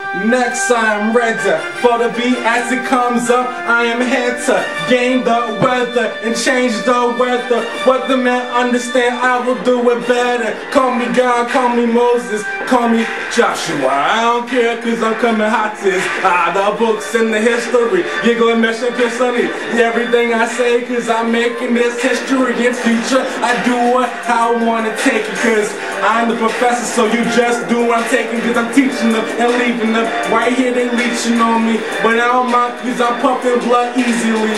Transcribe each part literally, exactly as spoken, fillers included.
Next I'm ready for the beat as it comes up. I am here to gain the weather and change the weather. What the man understand, I will do it better. Call me God, call me Moses, call me Joshua. I don't care cause I'm coming hot as ah, the books in the history. You're gonna mess up your study. Everything I say cause I'm making this history in future. I do it how I wanna take it cause I'm the professor, so you just do what I'm taking cause I'm teaching them and leaving them. Right here they leeching on me, but I don't mind cause I'm pumping blood easily.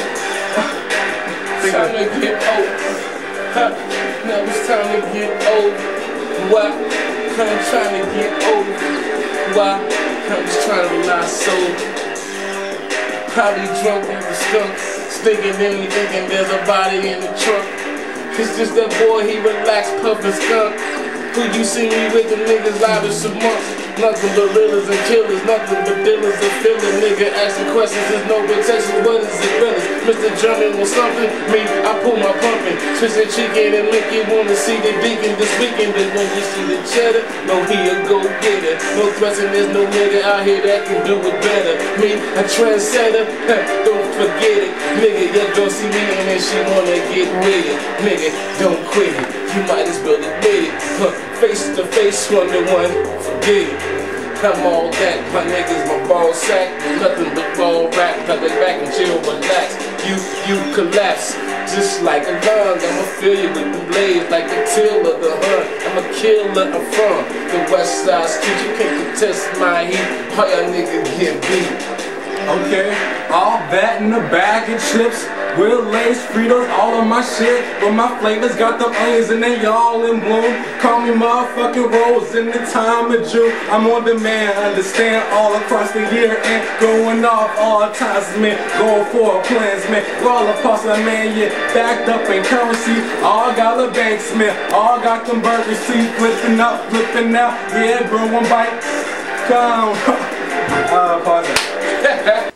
Time to get old. Huh. Now it's time to get old. Why? I'm trying to get old. Why? I'm just trying to lie soul. Probably drunk with the skunk. Stinking in me thinking there's a body in the trunk. It's just that boy, he relaxed, puffin' skunk. Who you see me with, the niggas live as some months. Nothing but realers and killers, nothing but dealers and feelers. Nigga asking questions, there's no protection, what is it really? Mister Drummond was something, me, I pull my pumping. Twisted chicken and make you wanna see the deacon this weekend. But when you see the cheddar, no he a go get it. No question, there's no nigga out here that can do it better. Me, a trendsetter, don't forget it. Nigga, your girl see me and then she wanna get with it. Nigga, don't quit it, you might as well admit it. Huh. Face to face, one to one, forget it. I'm all that, my niggas, my ball sack. Nothing but ball rap, cut it back and chill, relax. You, you collapse, just like a lung. I'ma fill you with the blades like a till of the hunt. I'm a killer, I'm from the west side street. You can't contest my heat, all y'all niggas get beat. Okay, all that in the bag of chips. Real Lay's, Fritos, all of my shit. But my flavors got the onions and they all in bloom. Call me motherfucking Rose in the time of June. I'm on demand, understand all across the year and going off all times, man. Going for plans, man. All across the man, yeah. Backed up in currency. All got the banks, man. All got them burgers, see, flipping up, flipping out. Yeah, bro, one bite. Come. Uh, pause it.